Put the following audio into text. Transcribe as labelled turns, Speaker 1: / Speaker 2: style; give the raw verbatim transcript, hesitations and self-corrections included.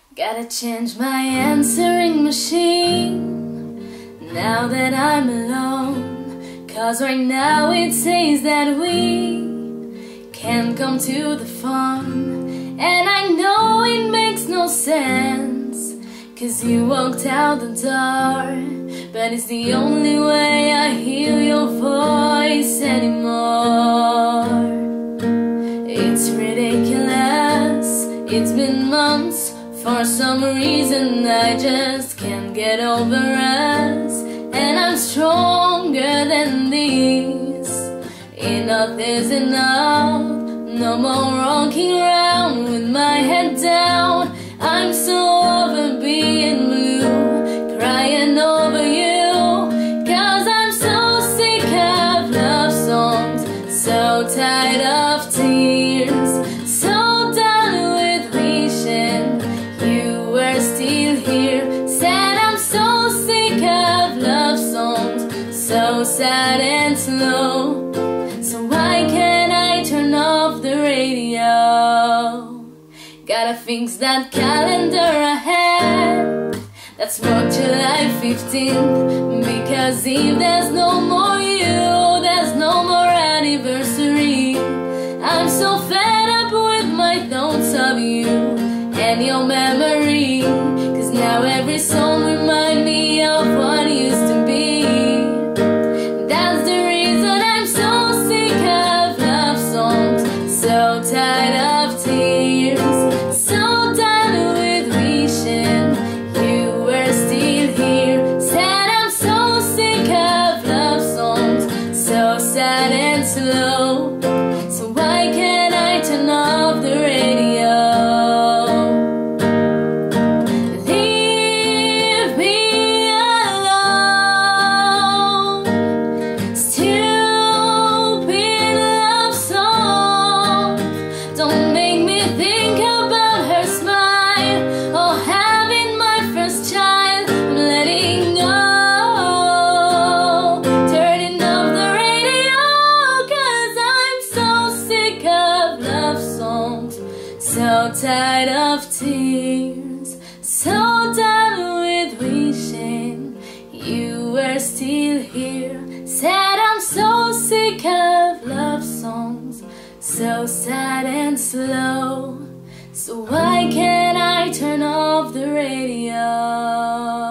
Speaker 1: Gotta change my answering machine now that I'm alone, 'cause right now it says that we can't come to the fun. And I know it makes no sense, 'cause you walked out the door, but it's the only way I hear your voice anymore. It's ridiculous, it's been months. For some reason I just can't get over us, and I'm stronger than these. Enough is enough, no more rocking around with my head down. I'm so over being blue, crying over you, 'cause I'm so sick of love songs, so tired of tears, so done with wishing you were still here. Said I'm so sick of love songs, so sad and slow. So why can't I turn off the radio? Gotta fix that calendar ahead. That's for July fifteenth, because if there's no more you, there's no more anniversary. I'm so fed up with my thoughts of you and your memory, 'cause now every song reminds me of what used to be. That's the reason I'm so sick of love songs, so tired of tears, so done with wishing you were still here. Said I'm so sick of love songs, so sad and slow. So why can't I turn off the radio? Leave me alone. Stupid love song. Don't make me think about her smile or having my first child. I'm letting go, turning off the radio, 'cause I'm so sick of love songs, so tired of tears, so done with wishing you were still here. Said I'm so sick of love songs, so sad and slow. So why can't I turn off the radio?